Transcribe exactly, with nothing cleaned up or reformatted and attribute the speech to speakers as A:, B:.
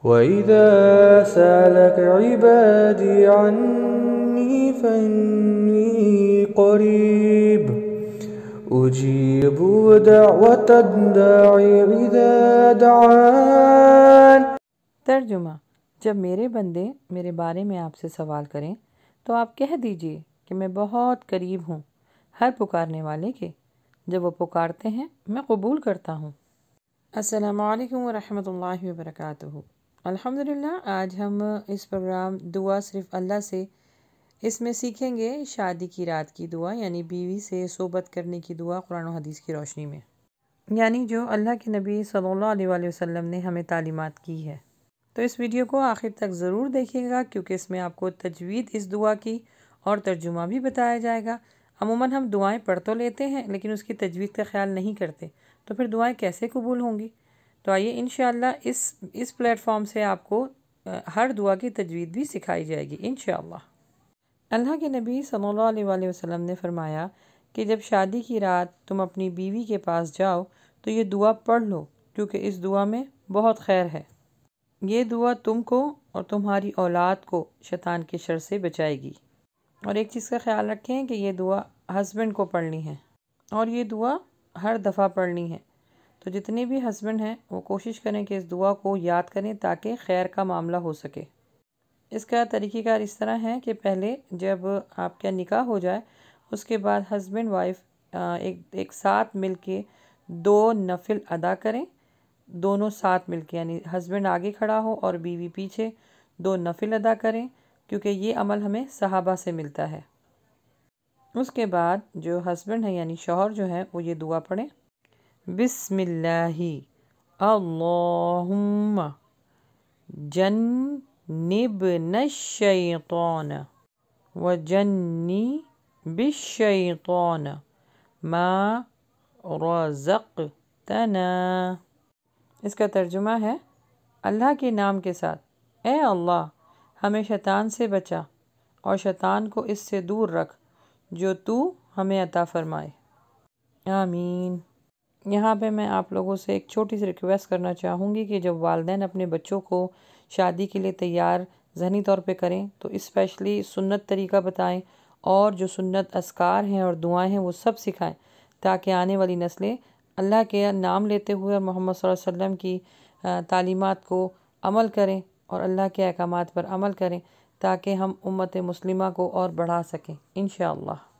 A: وَإِذَا سَأَلَكَ عِبَادِي عَنِّي فَإِنِّي قَرِيبٌ أُجِيبُ دَعْوَةَ الدَّاعِ إِذَا دَعَانِ۔
B: ترجمہ: جب میرے بندے میرے بارے میں آپ سے سوال کریں تو آپ کہہ دیجئے کہ میں بہت قریب ہوں ہر پکارنے والے کے، جب وہ پکارتے ہیں میں قبول کرتا ہوں۔ السلام علیکم ورحمۃ اللہ وبرکاتہ۔ الحمدللہ، آج ہم اس پروگرام دعا صرف اللہ سے اس میں سیکھیں گے شادی کی رات کی دعا، یعنی بیوی سے صحبت کرنے کی دعا قرآن و حدیث کی روشنی میں، یعنی جو اللہ کے نبی صلی اللہ علیہ وآلہ وسلم نے ہمیں تعلیمات کی ہے۔ تو اس ویڈیو کو آخر تک ضرور دیکھیے گا، کیونکہ اس میں آپ کو تجوید اس دعا کی اور ترجمہ بھی بتایا جائے گا۔ عموماً ہم دعائیں پڑھ تو لیتے ہیں لیکن اس کی تجوید کا خیال نہیں کرتے، تو پھر دعائیں کیسے قبول ہوں گی؟ تو آئیے انشاءاللہ اس اس پلیٹ فارم سے آپ کو ہر دعا کی تجوید بھی سکھائی جائے گی انشاءاللہ۔ اللہ کے نبی صلی اللہ علیہ وآلہ وسلم نے فرمایا کہ جب شادی کی رات تم اپنی بیوی کے پاس جاؤ تو یہ دعا پڑھ لو، کیونکہ اس دعا میں بہت خیر ہے۔ یہ دعا تم کو اور تمہاری اولاد کو شیطان کے شر سے بچائے گی۔ اور ایک چیز کا خیال رکھیں کہ یہ دعا ہسبینڈ کو پڑھنی ہے اور یہ دعا ہر دفعہ پڑھنی ہے۔ تو جتنے بھی ہسبینڈ ہیں وہ کوشش کریں کہ اس دعا کو یاد کریں تاکہ خیر کا معاملہ ہو سکے۔ اس کا طریقہ کار اس طرح ہے کہ پہلے جب آپ کا نکاح ہو جائے اس کے بعد ہسبینڈ وائف ایک ایک ساتھ مل کے دو نفل ادا کریں، دونوں ساتھ مل کے، یعنی ہسبینڈ آگے کھڑا ہو اور بیوی پیچھے، دو نفل ادا کریں، کیونکہ یہ عمل ہمیں صحابہ سے ملتا ہے۔ اس کے بعد جو ہسبینڈ ہے یعنی شوہر جو ہے وہ یہ دعا پڑھیں: بسم اللہ اللہم جنبنا الشیطان وجنب الشیطان ما رزقتنا۔ اس کا ترجمہ ہے: اللہ کے نام کے ساتھ، اے اللہ ہمیں شیطان سے بچا اور شیطان کو اس سے دور رکھ جو تو ہمیں عطا فرمائے۔ آمین۔ یہاں پہ میں آپ لوگوں سے ایک چھوٹی سی ریکویسٹ کرنا چاہوں گی کہ جب والدین اپنے بچوں کو شادی کے لیے تیار ذہنی طور پہ کریں تو اسپیشلی سنت طریقہ بتائیں اور جو سنت اذکار ہیں اور دعائیں ہیں وہ سب سکھائیں، تاکہ آنے والی نسلیں اللہ کے نام لیتے ہوئے اور محمد صلی اللہ علیہ وسلم کی تعلیمات کو عمل کریں اور اللہ کے احکامات پر عمل کریں، تاکہ ہم امت مسلمہ کو اور بڑھا سکیں انشاءاللہ۔